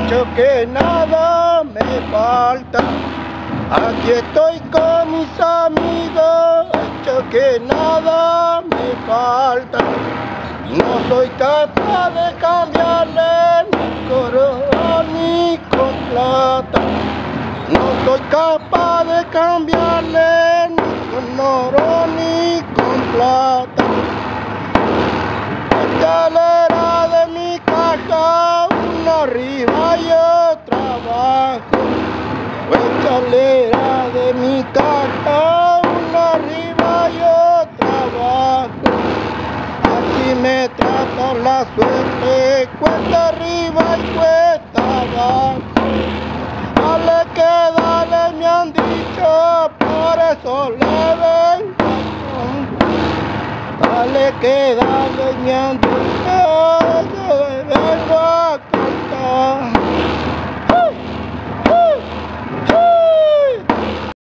hecho que nada me falta. Aquí estoy con mis amigos, hecho que nada me falta. No soy capaz de cambiarle ni oro ni con plata. No soy capaz de cambiarle ni con oro ni con plata. Escalera de mi casa, una arriba y otra abajo. Escalera de mi casa, una arriba y otra abajo. Así me trata la suerte, cuesta arriba y cuesta abajo. Dale que dale me han dicho, por eso le vengo. Dale que dale me han dicho, yo le vengo a cantar.